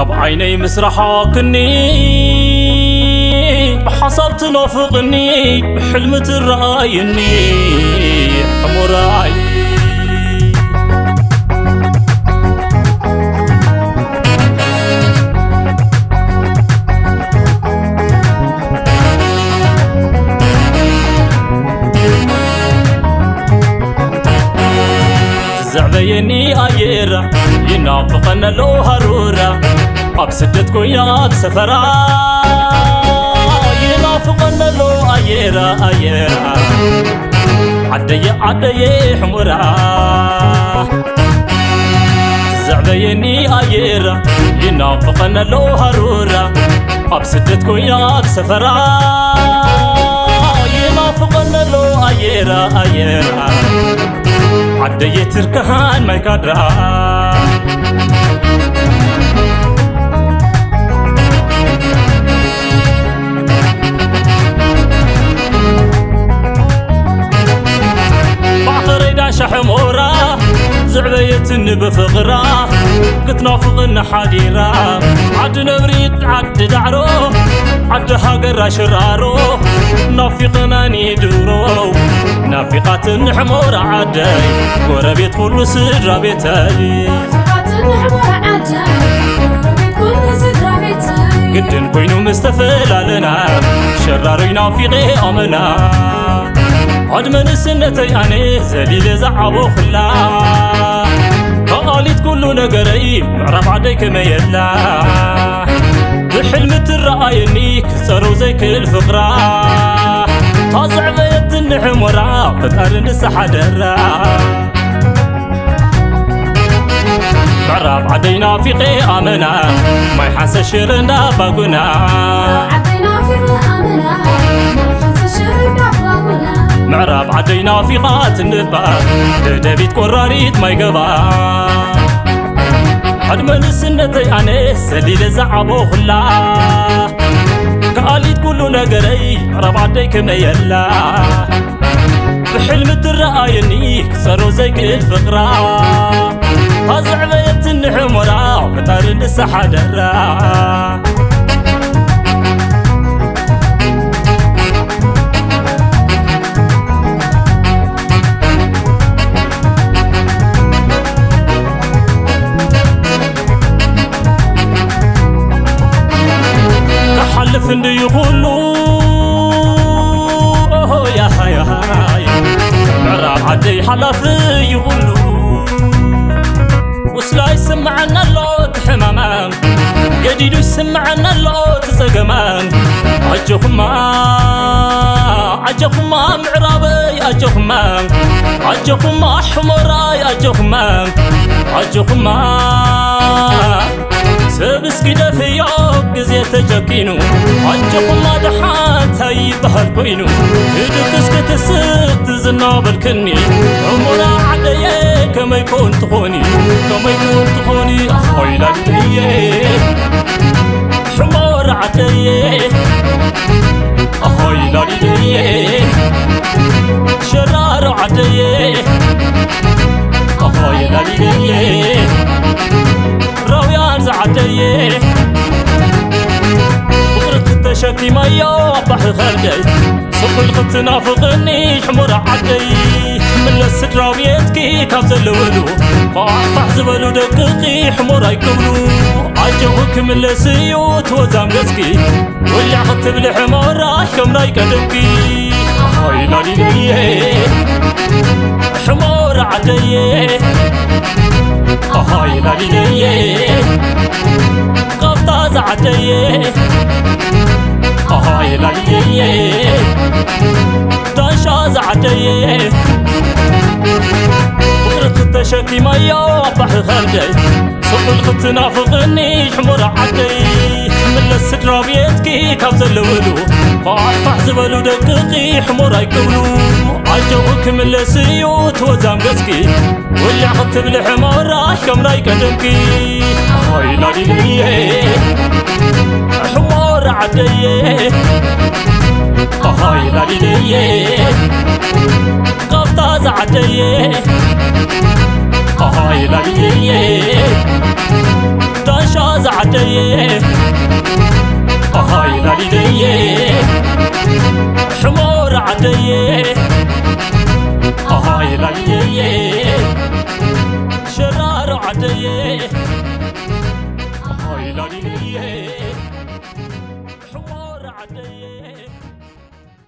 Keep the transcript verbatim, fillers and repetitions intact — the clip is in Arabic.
عيني مسرحاكني بحسب تنافقني بحلم ترايني حمراي زعبيني ايرا ينافقنا لو هرورا أبسدت كويات سفرا ينافقنا لو ايرا ايرا عدي عدي حمرا زعبيني ايرا ينافقنا لو هرورا أبسدت كويات سفرا ينافقنا لو ايرا ايرا عدي تركهان ما يكدرا بعطري داش حمورا زعبيتن بفقرا كتنافقن حديرا عد نبريد عد دعرو عد هاقر شرارو نافقنا ندورو نافقات حمورا عدي وربيت كل سدرا بيتالي نافقات حمورا عدي وربيت كل سدرا بيتالي قدن كوينو مستفلا لنا شراري نافقي أمنا عد من السنتي أني زليل زعبو خلا قالت كل نقري معرف عديك ما يلا بحلم ترأيني كسروا زيك الفقرة طازع بيت النحمرة فتقال نسحة درا معرف عدينا في قي آمنا ما يحس شرنا باقنا عدينا في قي آمنا ما يحس شرنا باقنا معرف عدينا في قات النبا دبيت قراريت ما يقبا عد من السنتي أنا سليل زعبو خلا قالت كل نقري ربع عديك ما يلا بحلم ترأيني كسروا زيك الفقرة طازع بيت النحمرة فتار النسحة درا كحلف اندي يقولوا اوه يا هاي هاي معرف عدي حلف يقولوا وسلا يسمعنا اللوت حمامان جديد يسمعنا اللوت زقمان عجوكما عجوكما معرابي عجوكما عجوكما حمراي عجوكما عجوكما سبس كده في يوم قزي تجاكينو عجوكما دحات هاي بحر كوينو هدو تسكت الست زنا بالكني عمرا عدي كما يكون تخوني كما يكون تخوني أخوي لدي حمار عدي أخوي لدي شرار عدي أخوي لدي رويان زعدي فقرت التشكي ميا بحر خرجي صف الخط نافقني حمر عدي من السدرا بيتكي كابزلولو فاحفح زبلو دقيقي حمر يقبلو عجوك من السيوت وزام قسكي واللي عخطب الحمار كم رايك دبكي هاي لالي حمر عدي هاي لالي قبطاز عدي هاي لالي دانشاز عدي فقرت التشكي ميا بحر خرجي صف الخط نافقني حمر عدي من السدرا بيتكي كابزلولو فاحفح زبلو دقيقي حمر يقبلو عجوك من السيوت وزام قسكي واللي عخطب الحمار كم رايك دمكي هاي لالي حمار عدي هاي لالي قبطاز عدي هاي لالي شاز عدي هاي لالي حمار عدي هاي لالي شرار عدي هاي لالي حمار عدي